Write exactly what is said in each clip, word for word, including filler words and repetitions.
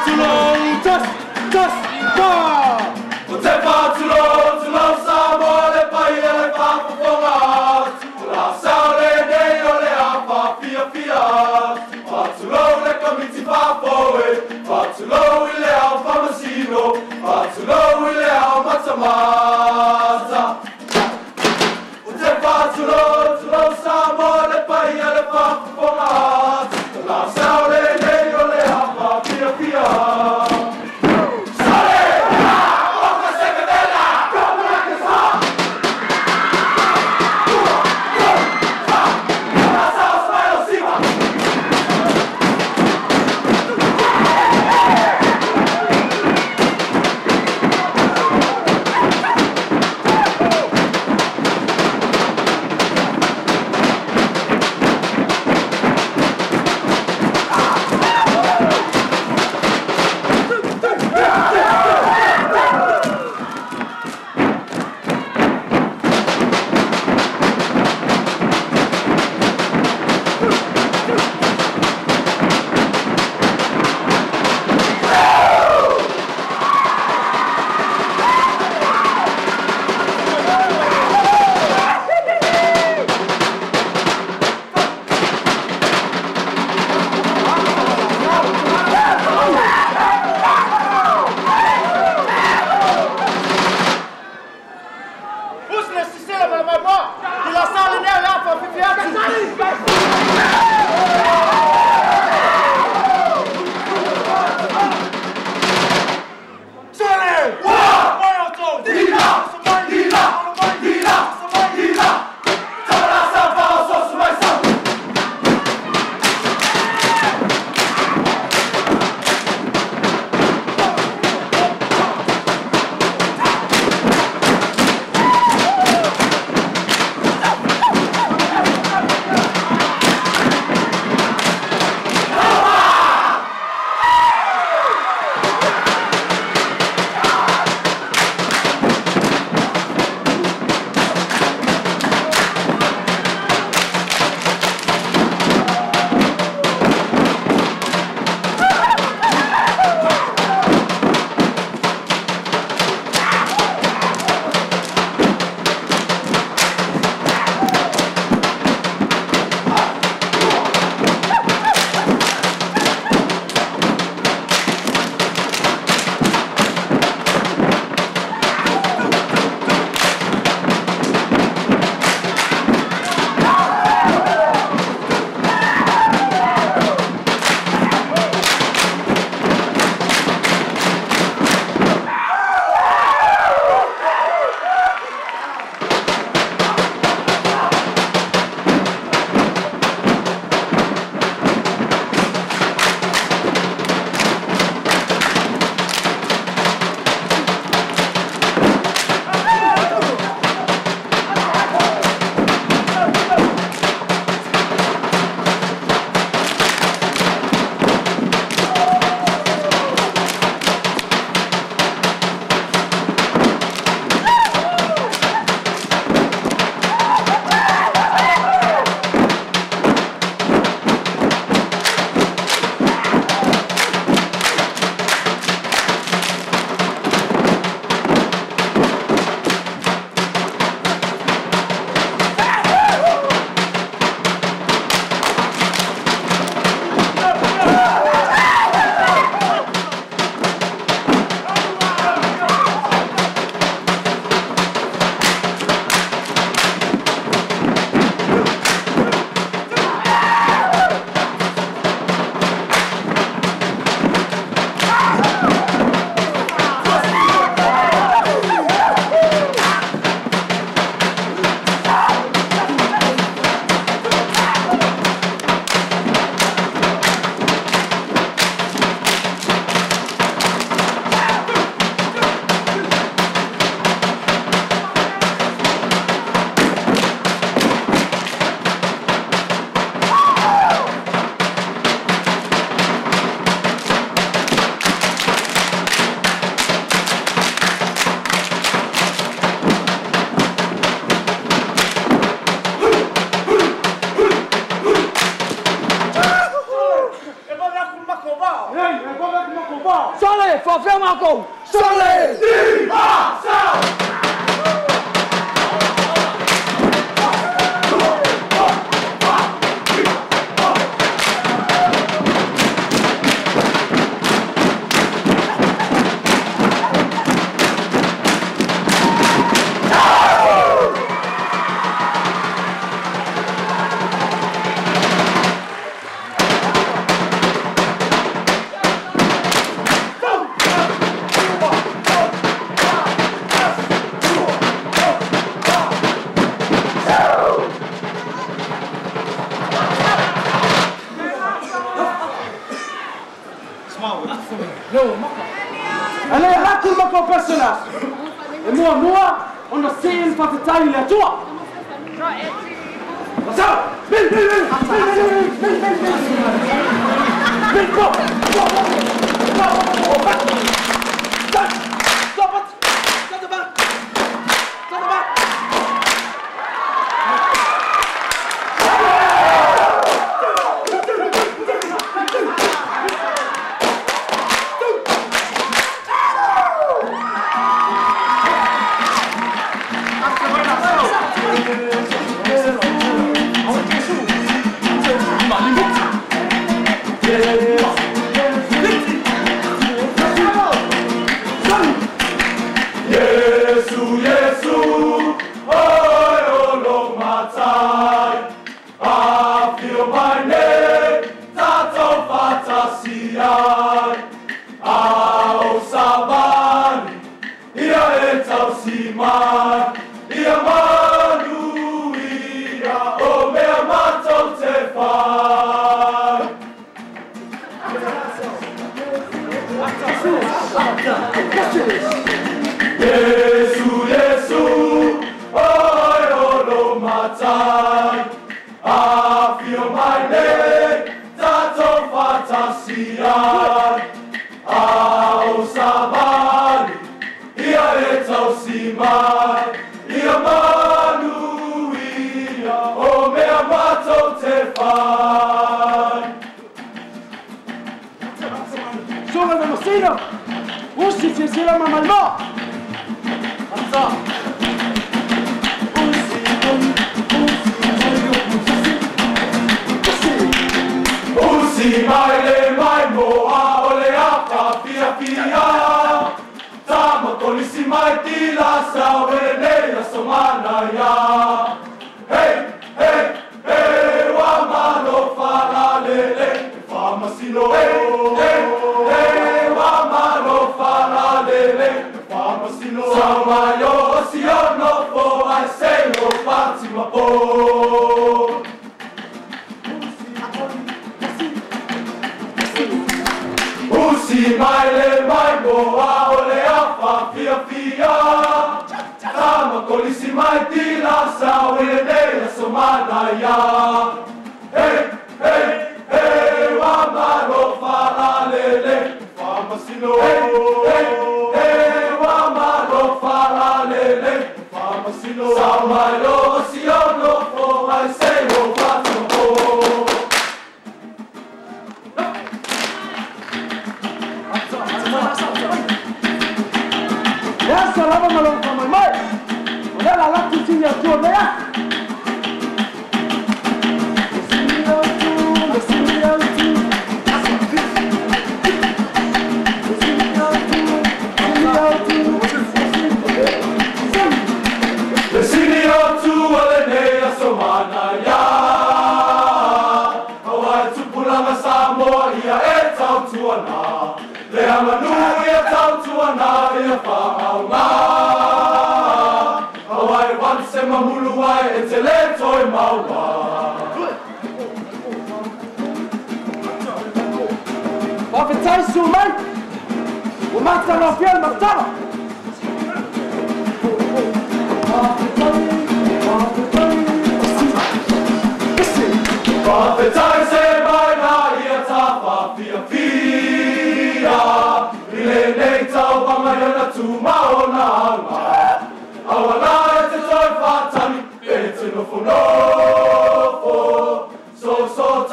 too long, just, just, go! O te whātulo, tulo sa mo le pai e le whāpuponga. La saole nei o le apa fia fia. Whātulo le kamiti whāpoe. Whātulo i le au whamasino. Whātulo i le au matamata. O te whātulo, tulo sa mo le pai e le whāpuponga. La saole nei o le apa fia fia. Sale! Marco! Solid! Allez, raconte-moi ton personnage. Et moi, moi, on a essayé de faire tailler à toi. Ça, vite, vite, vite, vite, vite, vite, vite, vite, vite, go, go, go, go, stop, stop it, stop the back, stop the back.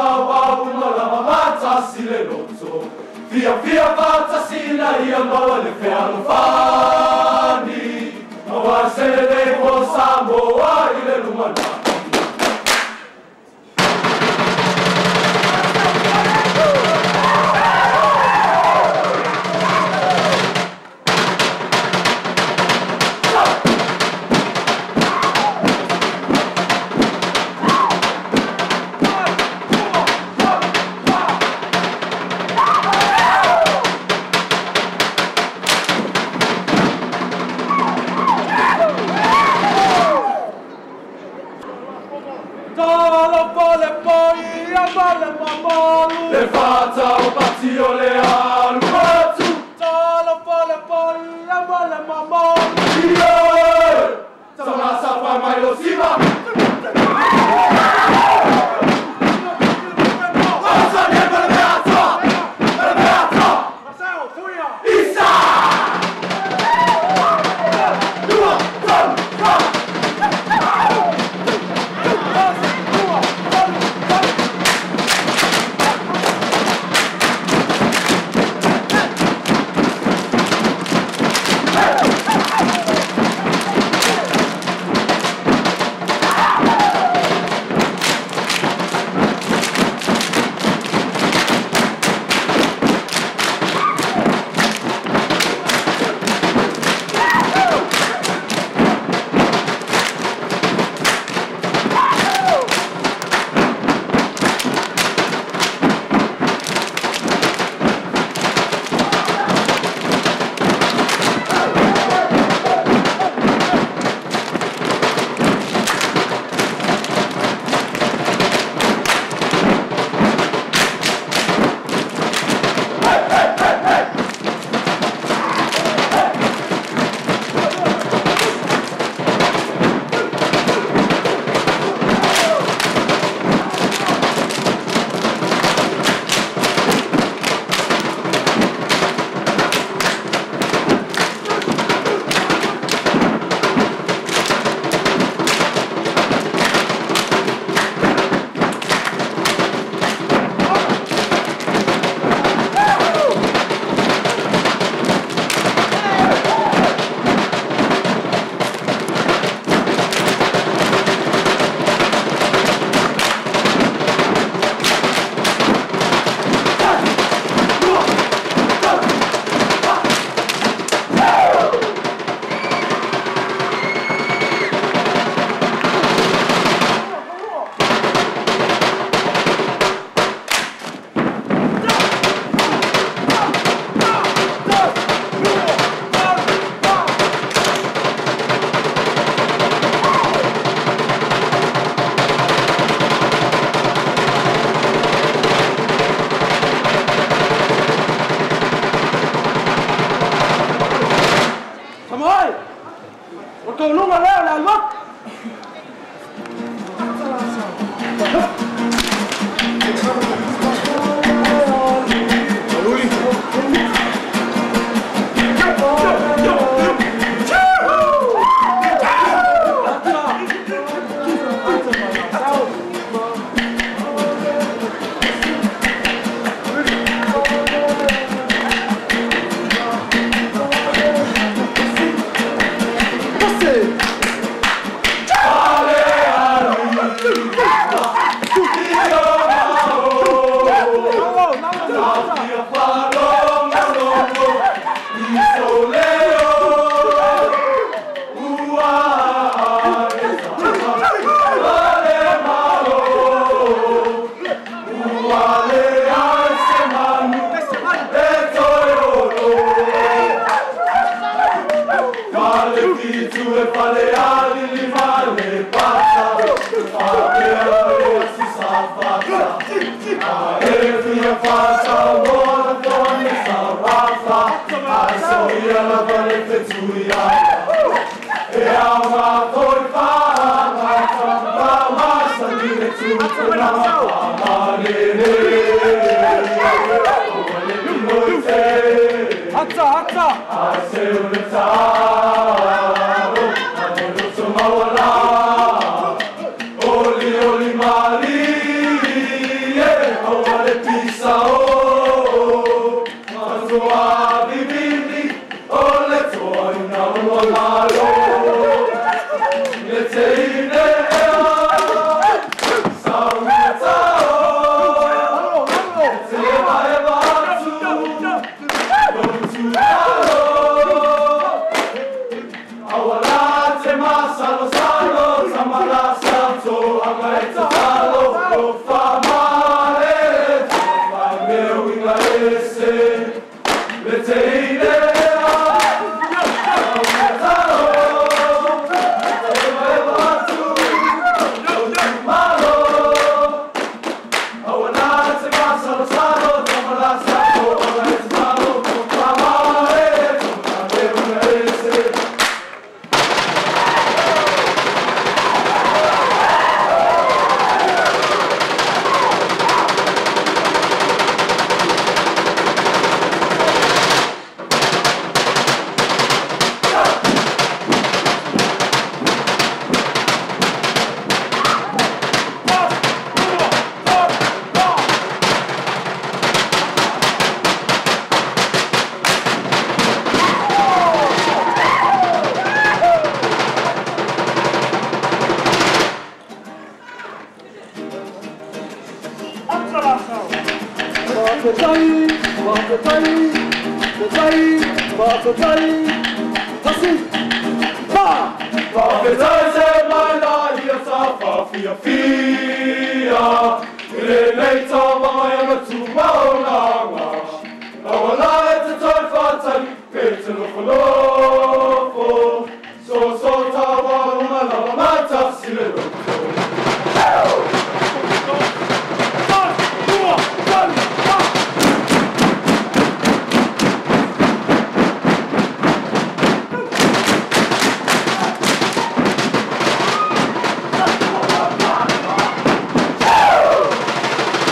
Via via fatta sina ia mawale Talo vale poi, vale mamalo. Le fata o patio le alu. Talo vale poi, vale mamalo. Yeah! Sama sapa mai lo siva. Hatsa, hatsa! Oli, oli, mali, ole pisao, mazoa bibini, ole toina olalo, leteine Salo, salo, samara, salto, amaretto, salo. Totai, Totai, Totai, Totai, Tassi, Pa! Totai se maila ia sa fia fia. Ile nei ta mai ana tu maunanga. Awala e te toi whatai, pe te loko loko. So so ta wārunga lava mata sile loko.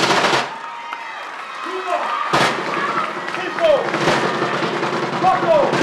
Rocco!